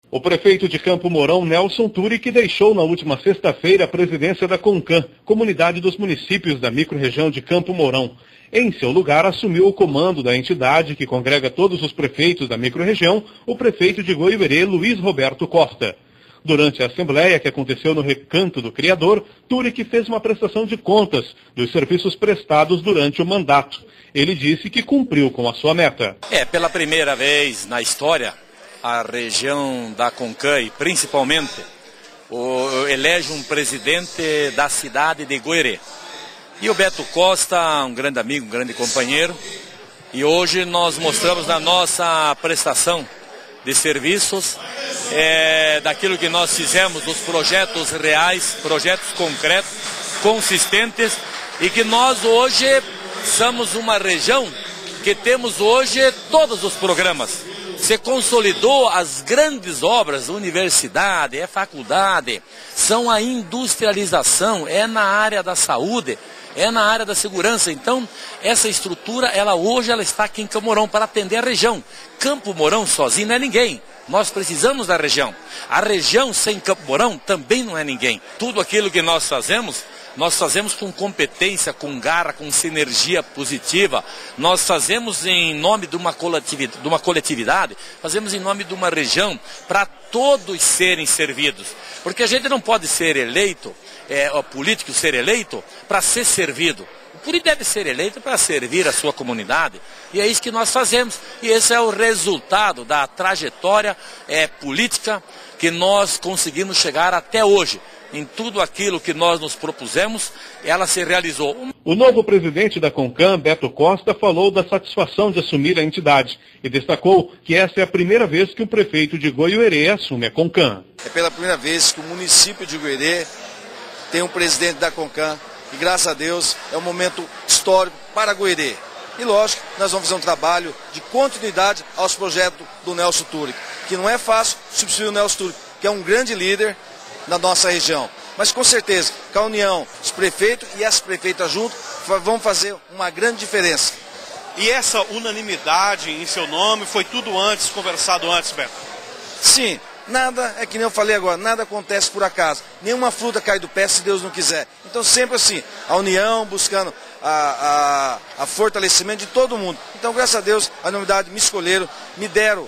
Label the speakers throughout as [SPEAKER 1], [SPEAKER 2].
[SPEAKER 1] O prefeito de Campo Mourão, Nelson Turic, deixou na última sexta-feira a presidência da CONCAN, Comunidade dos Municípios da Microrregião de Campo Mourão. Em seu lugar, assumiu o comando da entidade, que congrega todos os prefeitos da microrregião, o prefeito de Goiuerê, Luiz Roberto Costa. Durante a assembleia, que aconteceu no Recanto do Criador, Turic fez uma prestação de contas dos serviços prestados durante o mandato. Ele disse que cumpriu com a sua meta.
[SPEAKER 2] Pela primeira vez na história, a região da CONCAN, e principalmente, elege um presidente da cidade de Goiuerê. E o Beto Costa, um grande amigo, um grande companheiro, e hoje nós mostramos na nossa prestação de serviços, daquilo que nós fizemos, dos projetos reais, projetos concretos, consistentes, e que nós hoje somos uma região que temos hoje todos os programas. Se consolidou as grandes obras, universidade, faculdade, são a industrialização, na área da saúde, na área da segurança. Então, essa estrutura, hoje ela está aqui em Campo Mourão para atender a região. Campo Mourão sozinho não é ninguém. Nós precisamos da região. A região sem Campo Mourão também não é ninguém. Tudo aquilo que nós fazemos com competência, com garra, com sinergia positiva. Nós fazemos em nome de uma coletividade, fazemos em nome de uma região, para todos serem servidos. Porque a gente não pode ser eleito, o político ser eleito para ser servido. O político deve ser eleito para servir a sua comunidade. E é isso que nós fazemos. E esse é o resultado da trajetória política que nós conseguimos chegar até hoje. Em tudo aquilo que nós nos propusemos, ela se realizou.
[SPEAKER 1] O novo presidente da CONCAN, Beto Costa, falou da satisfação de assumir a entidade e destacou que essa é a primeira vez que o prefeito de Goiuerê assume a CONCAN.
[SPEAKER 3] É pela primeira vez que o município de Goiuerê tem um presidente da CONCAN e, graças a Deus, é um momento histórico para Goiuerê. E, lógico, nós vamos fazer um trabalho de continuidade aos projetos do Nelson Turic, que não é fácil substituir o Nelson Turic, que é um grande líder na nossa região. Mas com certeza, com a união, os prefeitos e as prefeitas juntos vão fazer uma grande diferença.
[SPEAKER 4] E essa unanimidade em seu nome foi tudo conversado antes, Beto?
[SPEAKER 3] Sim, nada, é que nem eu falei agora, nada acontece por acaso. Nenhuma fruta cai do pé se Deus não quiser. Então sempre assim, a união, buscando a fortalecimento de todo mundo. Então, graças a Deus, a unanimidade me escolheram, me deram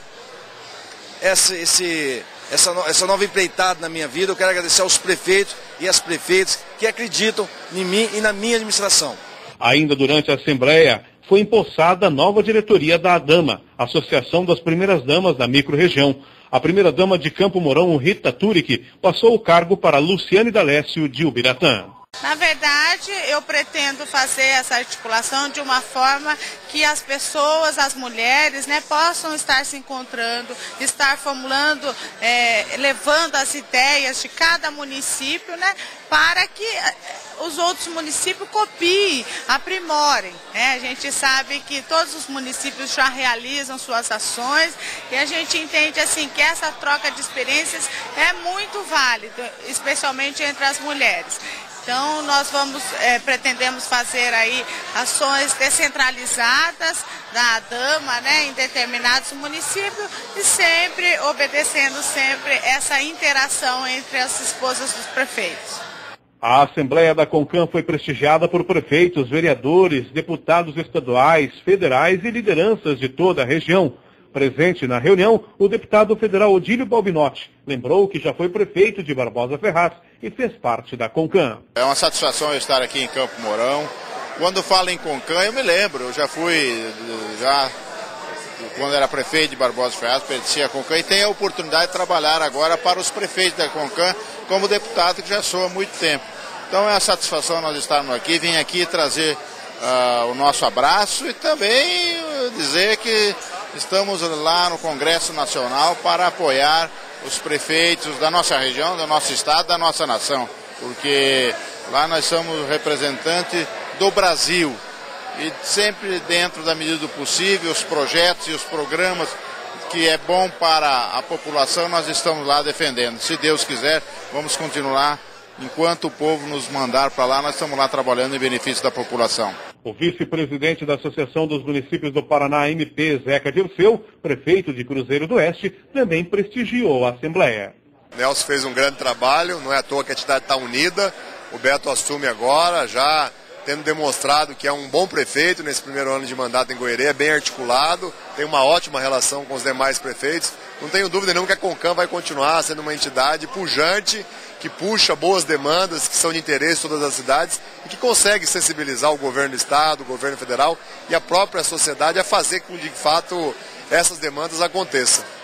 [SPEAKER 3] essa nova empreitada na minha vida. Eu quero agradecer aos prefeitos e às prefeitas que acreditam em mim e na minha administração.
[SPEAKER 1] Ainda durante a Assembleia, foi empossada a nova diretoria da ADAMA, Associação das Primeiras Damas da Microrregião. A primeira-dama de Campo Mourão, Rita Turic, passou o cargo para Luciane D'Alessio, de Ubiratã.
[SPEAKER 5] Na verdade, eu pretendo fazer essa articulação de uma forma que as pessoas, as mulheres, possam estar se encontrando, estar formulando, levando as ideias de cada município, para que os outros municípios copiem, aprimorem. A gente sabe que todos os municípios já realizam suas ações e a gente entende assim que essa troca de experiências é muito válida, especialmente entre as mulheres. Então, nós pretendemos fazer aí ações descentralizadas da ADAMA, em determinados municípios e sempre obedecendo essa interação entre as esposas dos prefeitos.
[SPEAKER 1] A Assembleia da CONCAN foi prestigiada por prefeitos, vereadores, deputados estaduais, federais e lideranças de toda a região. Presente na reunião, o deputado federal Odílio Balbinotti lembrou que já foi prefeito de Barbosa Ferraz e fez parte da CONCAN.
[SPEAKER 6] É uma satisfação eu estar aqui em Campo Mourão. Quando falo em CONCAN, eu me lembro, eu já fui, quando era prefeito de Barbosa Ferraz, pertencia a CONCAN e tenho a oportunidade de trabalhar agora para os prefeitos da CONCAN como deputado que já sou há muito tempo. Então é uma satisfação nós estarmos aqui, vim aqui trazer o nosso abraço e também dizer que estamos lá no Congresso Nacional para apoiar os prefeitos da nossa região, do nosso estado, da nossa nação, porque lá nós somos representantes do Brasil e sempre dentro da medida do possível, os projetos e os programas que é bom para a população, nós estamos lá defendendo. Se Deus quiser, vamos continuar, enquanto o povo nos mandar para lá, nós estamos lá trabalhando em benefício da população.
[SPEAKER 1] O vice-presidente da Associação dos Municípios do Paraná, MP, Zeca Dirceu, prefeito de Cruzeiro do Oeste, também prestigiou a Assembleia.
[SPEAKER 7] Nelson fez um grande trabalho, não é à toa que a entidade está unida. O Beto assume agora, já tendo demonstrado que é um bom prefeito nesse primeiro ano de mandato em Goiânia, é bem articulado, tem uma ótima relação com os demais prefeitos. Não tenho dúvida nenhuma que a CONCAN vai continuar sendo uma entidade pujante, que puxa boas demandas que são de interesse de todas as cidades e que consegue sensibilizar o governo do estado, o governo federal e a própria sociedade a fazer com que de fato essas demandas aconteçam.